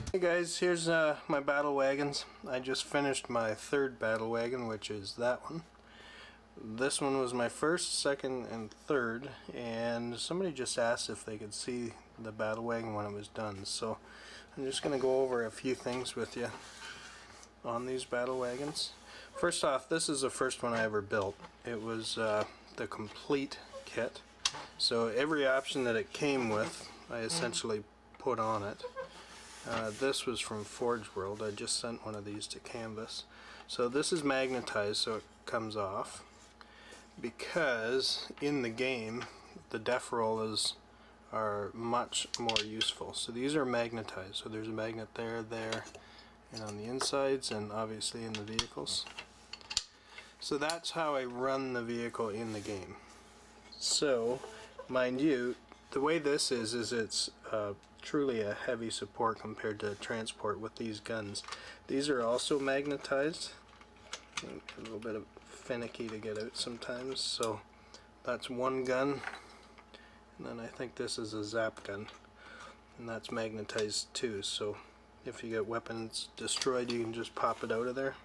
Hey guys, here's my battle wagons. I just finished my third battle wagon, which is that one. This one was my first, second, and third, and somebody just asked if they could see the battle wagon when it was done. So I'm just going to go over a few things with you on these battle wagons. First off, this is the first one I ever built. It was the complete kit. So every option that it came with, I essentially put on it. This was from Forge World. I just sent one of these to Canvas. So this is magnetized so it comes off, because in the game the def rollers are much more useful. So these are magnetized, so there's a magnet there, and on the insides, and obviously in the vehicles. So that's how I run the vehicle in the game. So mind you, the way this is it's truly a heavy support compared to transport with these guns. These are also magnetized. A little bit of finicky to get out sometimes. So that's one gun, and then I think this is a zap gun, and that's magnetized too. So if you get weapons destroyed, you can just pop it out of there.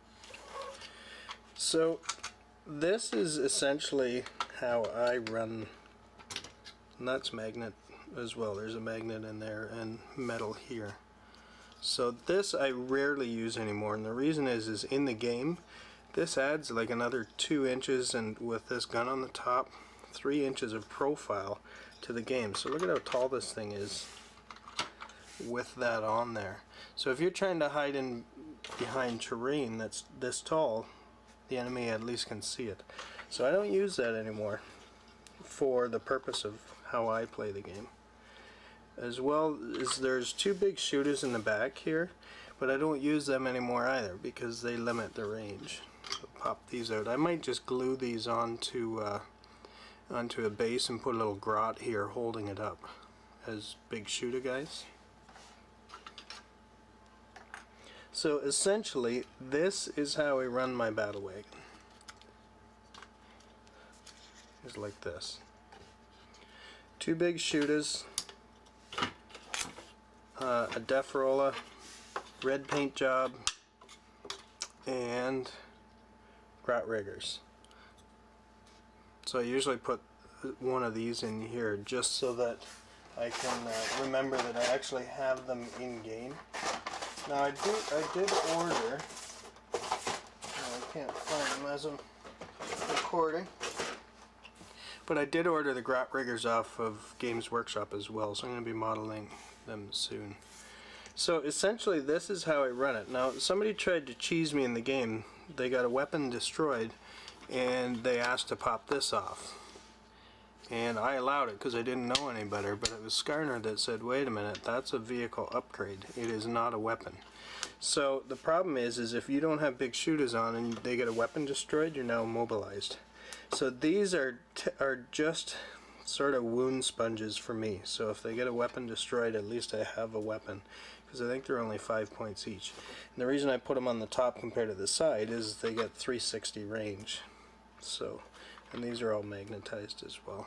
So this is essentially how I run. And that's magnet as well. There's a magnet in there and metal here. So this I rarely use anymore, and the reason is in the game this adds like another 2 inches, and with this gun on the top, 3 inches of profile to the game. So look at how tall this thing is with that on there. So if you're trying to hide in behind terrain that's this tall, the enemy at least can see it. So I don't use that anymore for the purpose of how I play the game. As well as there's 2 big shooters in the back here, but I don't use them anymore either because they limit the range. So pop these out. I might just glue these onto a base and put a little grot here holding it up as big shooter guys. So essentially this is how I run my battle wagon. It's like this. 2 big shooters, a def roller, red paint job, and grot riggers. So I usually put one of these in here just so that I can remember that I actually have them in game. Now I did order, I can't find them as I'm recording, but I did order the grot riggers off of Games Workshop as well, so I'm going to be modeling them soon. So essentially this is how I run it. Now somebody tried to cheese me in the game. They got a weapon destroyed and they asked to pop this off. And I allowed it because I didn't know any better, but it was Skarner that said, wait a minute, that's a vehicle upgrade. It is not a weapon. So the problem is if you don't have big shooters on and they get a weapon destroyed, you're now immobilized. So these are just sort of wound sponges for me. So if they get a weapon destroyed, at least I have a weapon, because I think they're only 5 points each. And the reason I put them on the top compared to the side is they get 360 range. So, and these are all magnetized as well.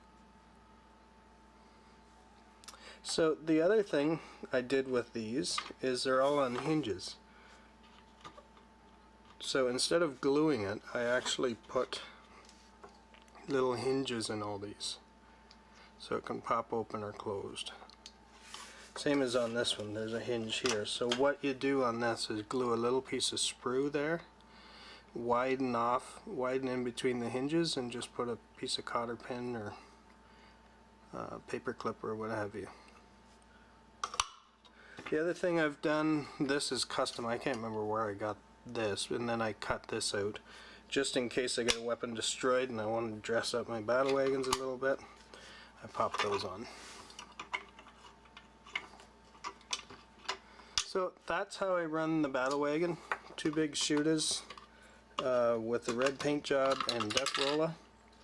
So the other thing I did with these is they're all on hinges. So instead of gluing it, I actually put little hinges in all these so it can pop open or closed. Same as on this one, there's a hinge here. So what you do on this is glue a little piece of sprue there, widen in between the hinges, and just put a piece of cotter pin or paper clip or what have you. The other thing I've done, this is custom, I can't remember where I got this, and then I cut this out just in case I get a weapon destroyed and I want to dress up my battle wagons a little bit. I pop those on. So that's how I run the battle wagon. 2 big shooters with the red paint job and def roller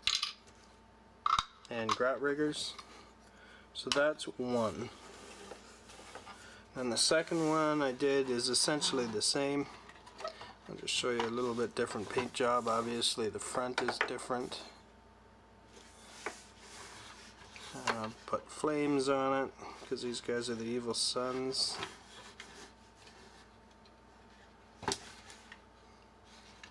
and grot riggers. So that's one. And the second one I did is essentially the same. I'll just show you a little bit different paint job. Obviously the front is different. Put flames on it because these guys are the evil sons.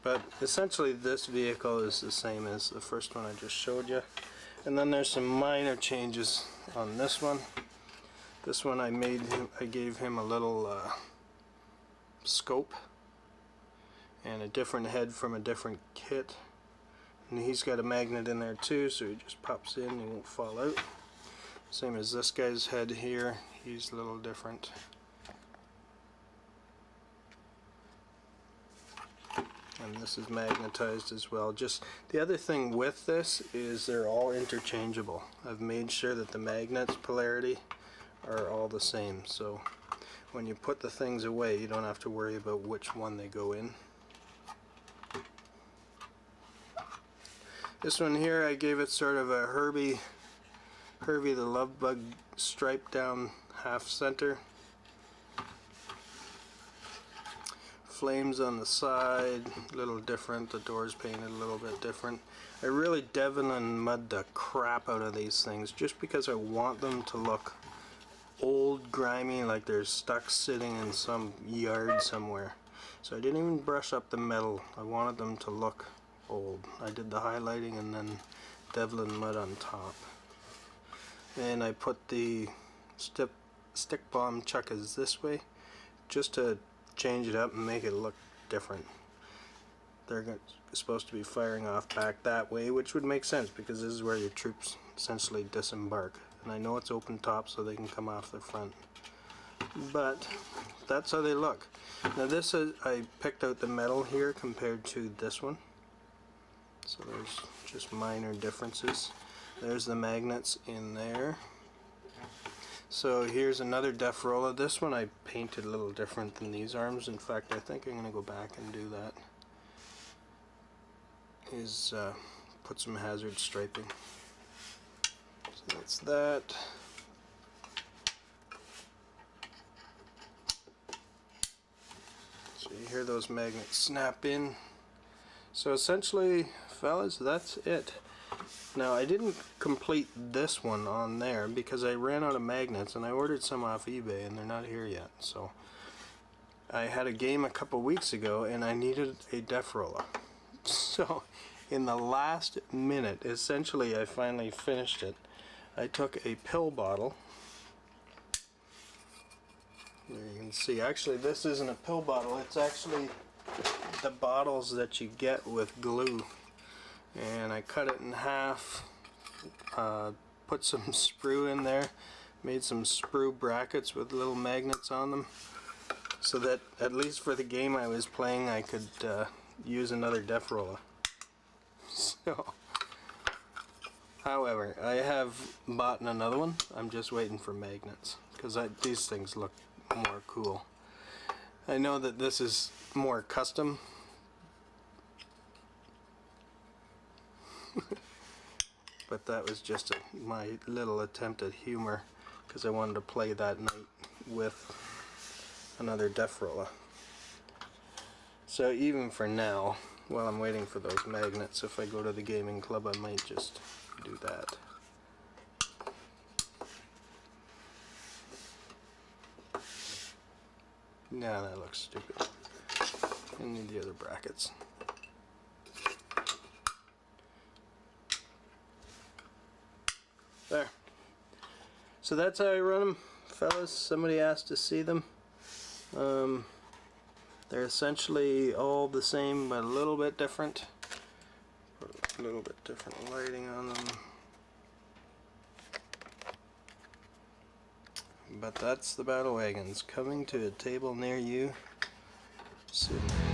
But essentially this vehicle is the same as the first one I just showed you. And then there's some minor changes on this one. This one I gave him a little scope and a different head from a different kit. And he's got a magnet in there too, so he just pops in, he won't fall out. Same as this guy's head here, he's a little different. And this is magnetized as well. Just the other thing with this is they're all interchangeable. I've made sure that the magnet's polarity are all the same, so when you put the things away you don't have to worry about which one they go in. This one here I gave it sort of a Herbie the Love Bug stripe down half center. Flames on the side, a little different, the doors painted a little bit different. I really Devil and mud the crap out of these things just because I want them to look old, grimy, like they're stuck sitting in some yard somewhere. So I didn't even brush up the metal, I wanted them to look old. I did the highlighting and then Devil and mud on top. And I put the stick bomb chuckers this way just to change it up and make it look different. They're supposed to be firing off back that way, which would make sense because this is where your troops essentially disembark. And I know it's open top so they can come off the front. But that's how they look. Now this is, I picked out the metal here compared to this one. So there's just minor differences. There's the magnets in there. So here's another def roller. This one I painted a little different than these arms. In fact, I think I'm going to go back and do that. Is put some hazard striping. So that's that. So you hear those magnets snap in. So essentially, fellas, that's it. Now I didn't complete this one on there because I ran out of magnets and I ordered some off eBay and they're not here yet. So I had a game a couple weeks ago and I needed a def roller. So in the last minute, essentially I finally finished it. I took a pill bottle. There you can see, actually this isn't a pill bottle, it's actually the bottles that you get with glue. And I cut it in half, put some sprue in there, made some sprue brackets with little magnets on them so that at least for the game I was playing I could use another def roller. So, however, I have bought another one. I'm just waiting for magnets because these things look more cool. I know that this is more custom. But that was just my little attempt at humor because I wanted to play that night with another def roller. So even for now, while I'm waiting for those magnets, if I go to the gaming club I might just do that. Nah, that looks stupid. I need the other brackets. There. So that's how I run them, fellas. Somebody asked to see them. They're essentially all the same but a little bit different. Put a little bit different lighting on them. But that's the battle wagons coming to a table near you soon.